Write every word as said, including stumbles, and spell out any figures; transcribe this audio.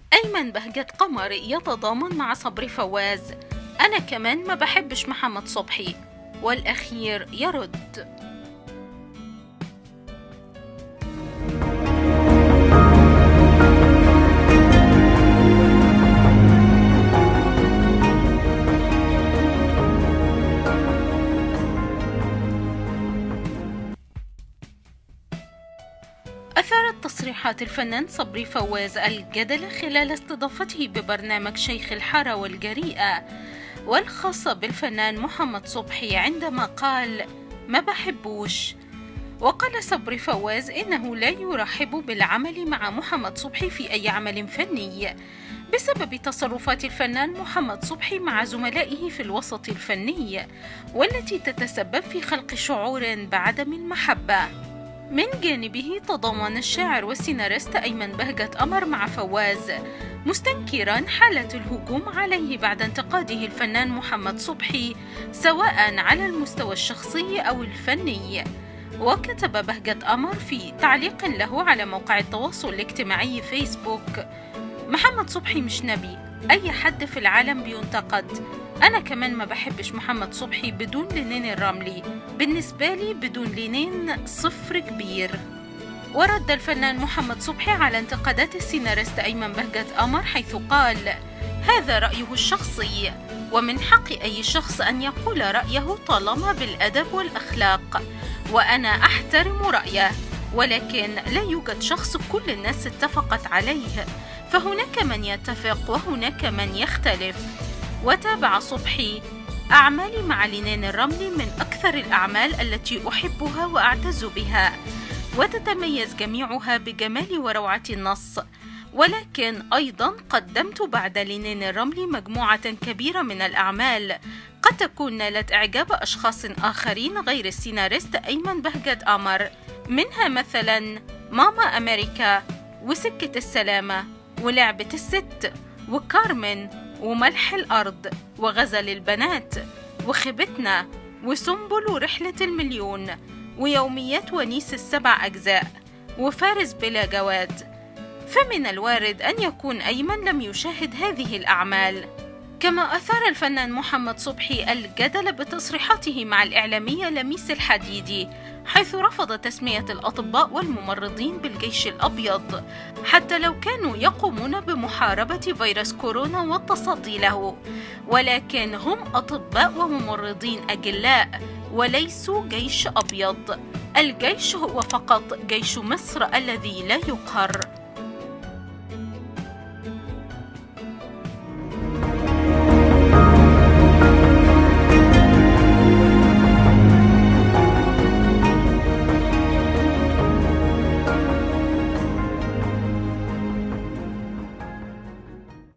أيمن بهجت قمر يتضامن مع صبري فواز: أنا كمان ما بحبش محمد صبحي. والأخير يرد: أثارت تصريحات الفنان صبري فواز الجدل خلال استضافته ببرنامج شيخ الحارة والجريئة والخاصة بالفنان محمد صبحي، عندما قال: ما بحبوش. وقال صبري فواز إنه لا يرحب بالعمل مع محمد صبحي في أي عمل فني بسبب تصرفات الفنان محمد صبحي مع زملائه في الوسط الفني، والتي تتسبب في خلق شعور بعدم المحبة. من جانبه تضامن الشاعر والسيناريست أيمن بهجت قمر مع فواز، مستنكرا حالة الهجوم عليه بعد انتقاده الفنان محمد صبحي سواء على المستوى الشخصي أو الفني. وكتب بهجت قمر في تعليق له على موقع التواصل الاجتماعي فيسبوك: محمد صبحي مش نبي، أي حد في العالم بينتقد. أنا كمان ما بحبش محمد صبحي بدون لينين الرملي، بالنسبة لي بدون لينين صفر كبير. ورد الفنان محمد صبحي على انتقادات السيناريست أيمن بهجت قمر حيث قال: هذا رأيه الشخصي، ومن حق أي شخص أن يقول رأيه طالما بالأدب والأخلاق، وأنا أحترم رأيه، ولكن لا يوجد شخص كل الناس اتفقت عليه، فهناك من يتفق وهناك من يختلف. وتابع صبحي: أعمالي مع لينين الرملي من أكثر الأعمال التي أحبها وأعتز بها، وتتميز جميعها بجمال وروعة النص، ولكن أيضا قدمت بعد لينين الرملي مجموعة كبيرة من الأعمال قد تكون نالت إعجاب أشخاص آخرين غير السيناريست أيمن بهجت قمر، منها مثلا ماما أمريكا، وسكة السلامة، ولعبة الست، وكارمن، وملح الأرض، وغزل البنات، وخيبتنا، وسنبل، ورحلة المليون، ويوميات ونيس السبع أجزاء، وفارس بلا جواد. فمن الوارد أن يكون أيمن لم يشاهد هذه الأعمال. كما أثار الفنان محمد صبحي الجدل بتصريحاته مع الإعلامية لميس الحديدي، حيث رفض تسمية الأطباء والممرضين بالجيش الأبيض حتى لو كانوا يقومون بمحاربة فيروس كورونا والتصدي له، ولكن هم أطباء وممرضين أجلاء وليسوا جيش أبيض. الجيش هو فقط جيش مصر الذي لا يقهر.